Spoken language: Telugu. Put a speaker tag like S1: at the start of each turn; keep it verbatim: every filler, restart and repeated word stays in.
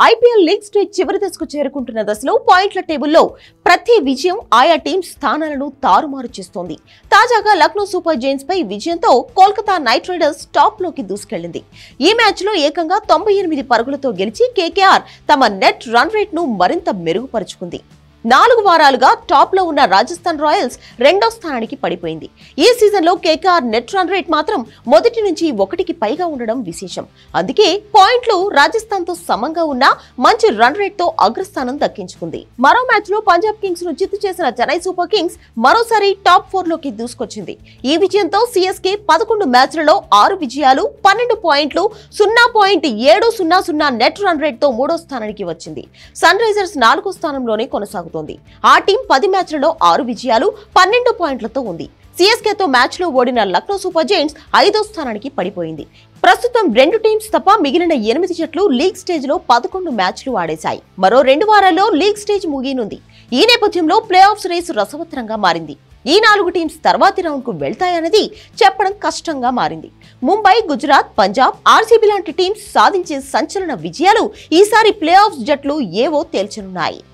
S1: ఐపీఎల్ లీగ్ స్టేజ్ చివరి దశకు చేరుకుంటున్న దశలో పాయింట్ల టేబుల్లో ప్రతి విజయం ఆయా టీం స్థానాలను తారుమారు చేస్తోంది. తాజాగా లక్నో సూపర్ జైంట్స్ పై విజయంతో కోల్కతా నైట్ రైడర్స్ టాప్ లోకి దూసుకెళ్లింది. ఈ మ్యాచ్ లో ఏకంగా తొంభై ఎనిమిది పరుగులతో గెలిచి కేకేఆర్ తమ నెట్ రన్ రేట్ ను మరింత మెరుగుపరుచుకుంది. నాలుగు వారాలుగా టాప్ లో ఉన్న రాజస్థాన్ రాయల్స్ రెండో స్థానానికి పడిపోయింది. ఈ సీజన్ లో కేకేఆర్ నెట్ రన్ రేట్ మాత్రం మొదటి నుంచి ఒకటికి పైగా ఉండడం విశేషం. అందుకే పాయింట్లు రాజస్థాన్ తో సమంగా ఉన్న మంచి రన్ రేట్ తో అగ్రస్థానం దక్కించుకుంది. మరో మ్యాచ్ లో పంజాబ్ కింగ్స్ ను చిత్తు చేసిన చెన్నై సూపర్ కింగ్స్ మరోసారి టాప్ ఫోర్ లోకి దూసుకొచ్చింది. ఈ విజయంతో సీఎస్కే పదకొండు మ్యాచ్లలో ఆరు విజయాలు, పన్నెండు పాయింట్లు, సున్నా పాయింట్ ఏడు సున్నా సున్నా నెట్ రన్ రేట్ తో మూడో స్థానానికి వచ్చింది. సన్ రైజర్స్ నాలుగో స్థానంలోనే కొనసాగుతుంది. ఆ టీం పది మ్యాచ్లలో ఆరు విజయాలు, పన్నెండు పాయింట్లతో ఉంది. సీఎస్కేతో మ్యాచ్ లో ఓడిన లక్నో సూపర్ జైంట్స్ ఐదో స్థానానికి పడిపోయింది. ప్రస్తుతం రెండు టీమ్స్ తప్ప మిగిలిన ఎనిమిది జట్లు లీగ్ స్టేజ్ లో పదకొండు మ్యాచ్లు ఆడేశాయి. మరో రెండు వారాల్లో లీగ్ స్టేజ్ ముగియనుంది. ఈ నేపథ్యంలో ప్లే ఆఫ్స్ రేసు రసవత్తరంగా మారింది. ఈ నాలుగు టీమ్స్ తర్వాతి రౌండ్ కు వెళ్తాయన్నది చెప్పడం కష్టంగా మారింది. ముంబై, గుజరాత్, పంజాబ్, ఆర్సీబీ లాంటి టీమ్స్ సాధించే సంచలన విజయాలు ఈసారి ప్లే ఆఫ్స్ జట్లు ఏవో తేల్చనున్నాయి.